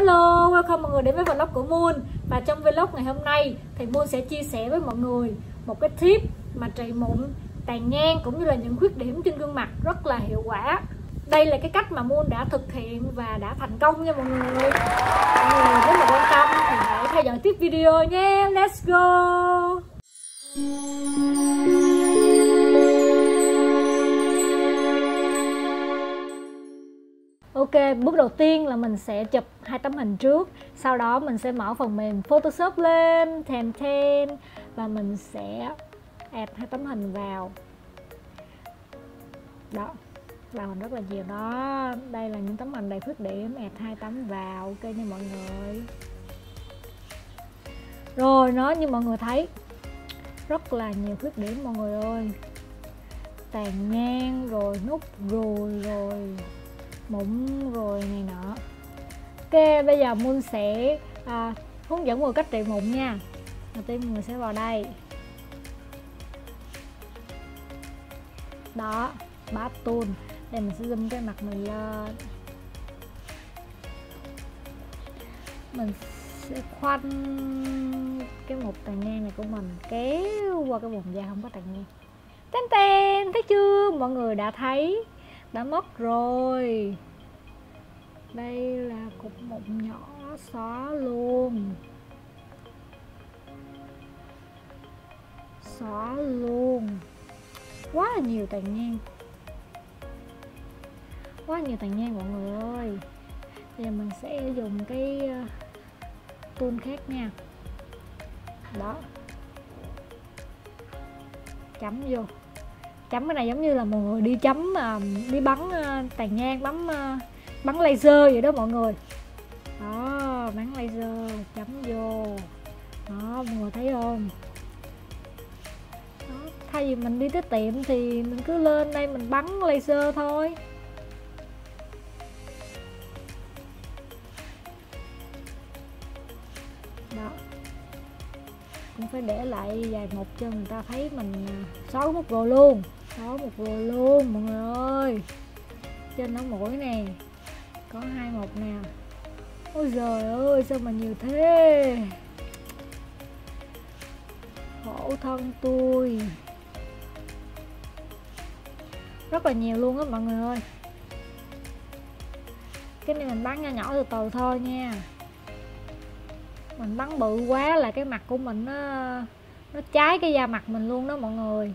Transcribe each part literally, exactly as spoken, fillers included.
Hello, welcome mọi người đến với vlog của Moon. Và trong vlog ngày hôm nay thì Moon sẽ chia sẻ với mọi người một cái tip mà trị mụn, tàn nhang cũng như là những khuyết điểm trên gương mặt rất là hiệu quả. Đây là cái cách mà Moon đã thực hiện và đã thành công nha mọi người. Mọi người nếu mà quan tâm thì hãy theo dõi tiếp video nhé. Let's go. Ok, bước đầu tiên là mình sẽ chụp hai tấm hình trước. Sau đó mình sẽ mở phần mềm Photoshop lên, thêm thêm và mình sẽ add hai tấm hình vào. Đó, vào hình rất là nhiều đó. Đây là những tấm hình đầy khuyết điểm, add hai tấm vào, ok nha mọi người. Rồi, nó như mọi người thấy rất là nhiều khuyết điểm mọi người ơi. Tàn nhang, rồi nút ruồi, rồi mụn rồi này nọ. Ok, bây giờ Moon sẽ à, hướng dẫn mọi người cách trị mụn nha. Đầu tiên mọi người sẽ vào đây. Đó, bát tool. Đây mình sẽ zoom cái mặt mình lên. Mình sẽ khoanh cái một tàn nhang này của mình kéo qua cái vùng da không có tàn nhang. Tên tên, thấy chưa? Mọi người đã thấy đã mất rồi. Đây là cục mụn nhỏ, xóa luôn, xóa luôn. Quá là nhiều tàn nhang, quá nhiều tàn nhang mọi người ơi. Bây giờ mình sẽ dùng cái tool khác nha. Đó, chấm vô. Chấm cái này giống như là mọi người đi chấm uh, đi bắn uh, tàn nhang, bắn uh, bắn laser vậy đó mọi người. Đó, bắn laser chấm vô. Đó, mọi người thấy không? Đó, thay vì mình đi tới tiệm thì mình cứ lên đây mình bắn laser thôi. Đó, cũng phải để lại vài mục cho người ta thấy mình xóa một rồi luôn, xóa một rồi luôn mọi người ơi. Trên ống mũi nè có hai mục nè. Ôi giời ơi sao mà nhiều thế, khổ thân tôi, rất là nhiều luôn á mọi người ơi. Cái này mình bắn nhỏ nhỏ từ từ thôi nha. Mình bắn bự quá là cái mặt của mình nó nó cháy cái da mặt mình luôn đó mọi người.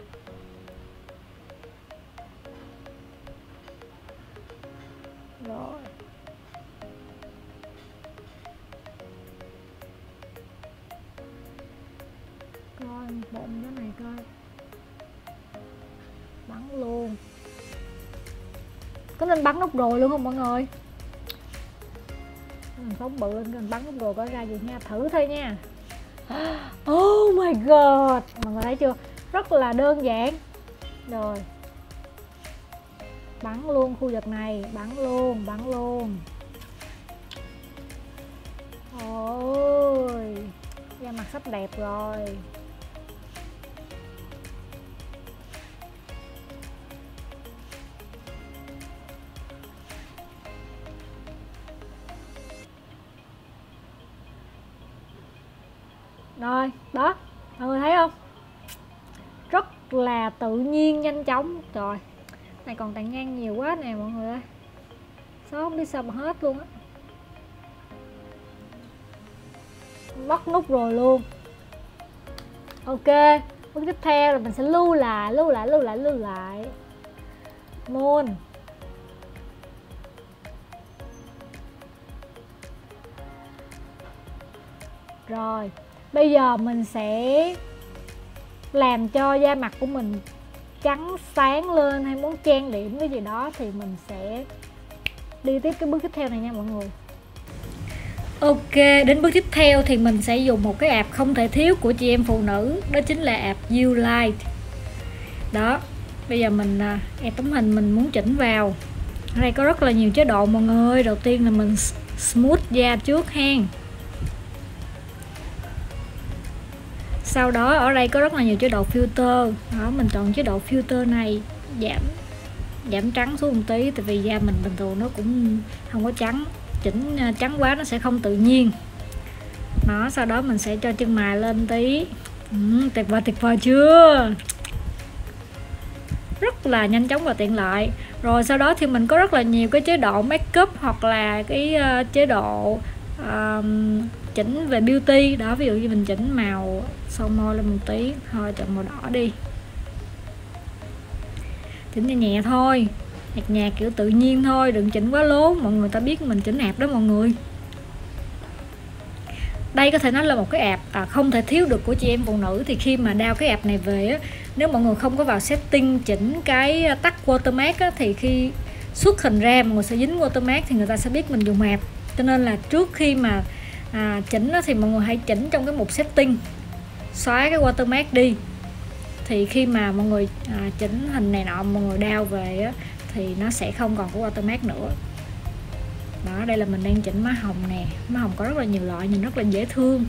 Rồi, coi bụng cái này coi, bắn luôn. Có nên bắn nút rồi luôn không mọi người? Mình phóng bự lên mình bắn nút rồi có ra gì nha, thử thôi nha. Oh my god, mọi người thấy chưa, rất là đơn giản. Rồi, bắn luôn khu vực này, bắn luôn, bắn luôn. Ôi, da mặt sắp đẹp rồi. Rồi, đó, mọi người thấy không? Rất là tự nhiên, nhanh chóng. Trời, này còn tàn nhang nhiều quá nè mọi người ơi. Sao không biết sao mà hết luôn á. Mất nút rồi luôn. Ok, bước tiếp theo là mình sẽ lưu lại, lưu lại, lưu lại, lưu lại Moon. Rồi, bây giờ mình sẽ làm cho da mặt của mình trắng sáng lên, hay muốn trang điểm cái gì đó thì mình sẽ đi tiếp cái bước tiếp theo này nha mọi người. Ok, đến bước tiếp theo thì mình sẽ dùng một cái app không thể thiếu của chị em phụ nữ, đó chính là app You Light. Đó, bây giờ mình add tấm hình mình muốn chỉnh vào. Ở đây có rất là nhiều chế độ mọi người. Đầu tiên là mình smooth da trước hen. Sau đó ở đây có rất là nhiều chế độ filter. Đó, mình chọn chế độ filter này, giảm giảm trắng xuống một tí, tại vì da mình bình thường nó cũng không có trắng. chỉnh trắng quá nó sẽ không tự nhiên. Đó, sau đó mình sẽ cho chân mày lên tí. ừ, tuyệt vời tuyệt vời chưa, rất là nhanh chóng và tiện lợi. Rồi sau đó thì mình có rất là nhiều cái chế độ make up hoặc là cái uh, chế độ uh, chỉnh về beauty đó. Ví dụ như mình chỉnh màu son môi lên một tí thôi, chọn màu đỏ đi, chỉnh nhẹ nhẹ thôi, nhạt nhạt kiểu tự nhiên thôi, đừng chỉnh quá lố, mọi người ta biết mình chỉnh ạp đó mọi người. Đây có thể nói là một cái app à, không thể thiếu được của chị em phụ nữ. Thì khi mà đao cái app này về á, nếu mọi người không có vào setting chỉnh cái tắt watermark á, thì khi xuất hình ra mọi người sẽ dính watermark thì người ta sẽ biết mình dùng app. Cho nên là trước khi mà à, chỉnh á, thì mọi người hãy chỉnh trong cái mục setting, xóa cái watermark đi. Thì khi mà mọi người à, chỉnh hình này nọ, mọi người đao về á, thì nó sẽ không còn có watermark nữa. Đó, đây là mình đang chỉnh má hồng nè. Má hồng có rất là nhiều loại, nhìn rất là dễ thương.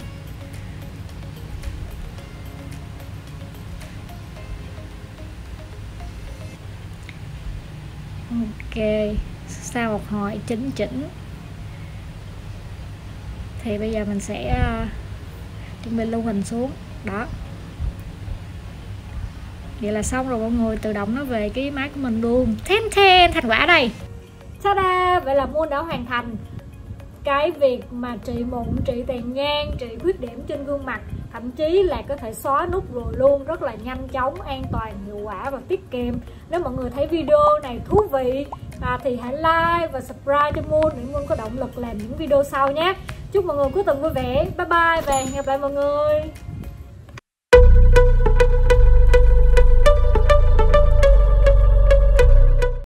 Ok, sau một hồi chỉnh chỉnh thì bây giờ mình sẽ uh, chuẩn bị lưu hình xuống. Đó, vậy là xong rồi mọi người, tự động nó về cái máy của mình luôn. Thêm thêm thành quả đây. Ta-da! Vậy là Moon đã hoàn thành cái việc mà trị mụn, trị tàn nhang, trị khuyết điểm trên gương mặt, thậm chí là có thể xóa nút ruồi luôn, rất là nhanh chóng, an toàn, hiệu quả và tiết kiệm. Nếu mọi người thấy video này thú vị à, thì hãy like và subscribe cho Moon để Moon có động lực làm những video sau nhé. Chúc mọi người cuối tuần vui vẻ. Bye bye và hẹn gặp lại mọi người.